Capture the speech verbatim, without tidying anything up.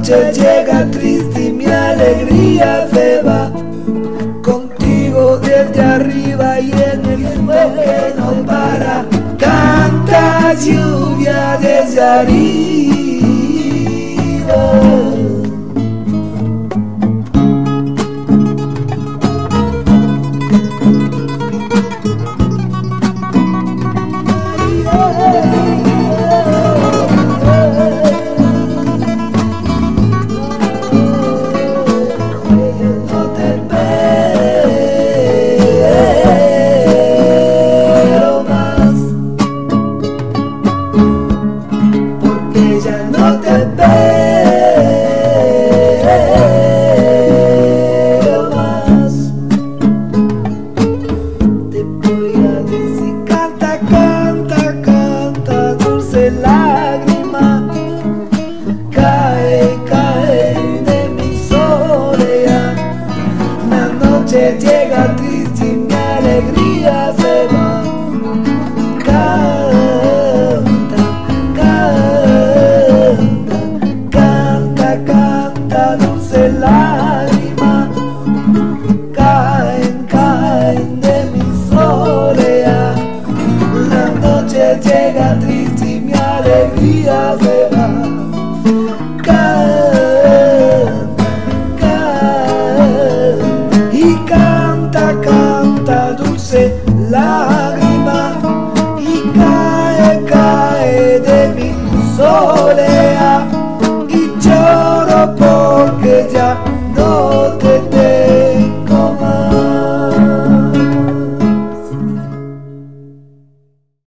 noche llega triste y mi alegría se va. Contigo desde arriba y en el suelo que no para. Canta lluvia desde arriba. Ya no te veo más. Te voy a decir: canta, canta, canta, dulce lágrima. Cae, cae de mi soledad. La noche llega triste y mi alegría se va. Lágrimas caen, caen de mi soledad. La noche llega triste y mi alegría se va. Canta, canta y canta, canta, dulce lágrima. Y cae, cae de mi soledad. Y lloro porque ya